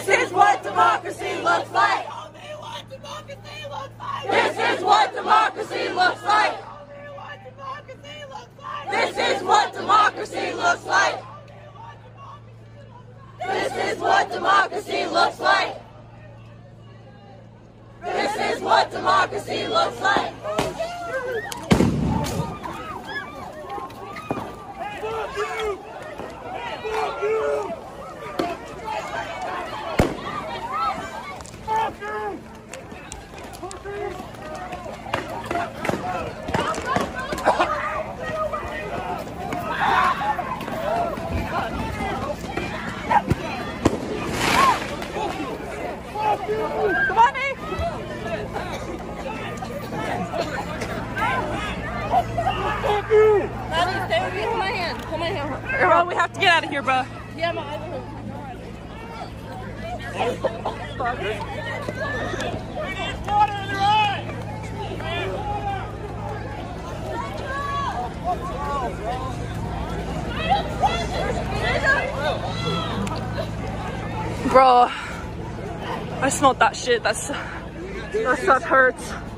This is what democracy looks like. This is what democracy looks like. This is what democracy looks like. This is what democracy looks like. This is what democracy looks like. Fuck you! Fuck you! Fuck you! Fuck you! Come on, Nate! Fuck you! Maddie, stay with me. Hold my hand. Hold my hand. Bro, we have to get out of here, bro. Yeah, my eyes are Fuck. We need water in the eye! Bro, I smelled that shit. That stuff hurts.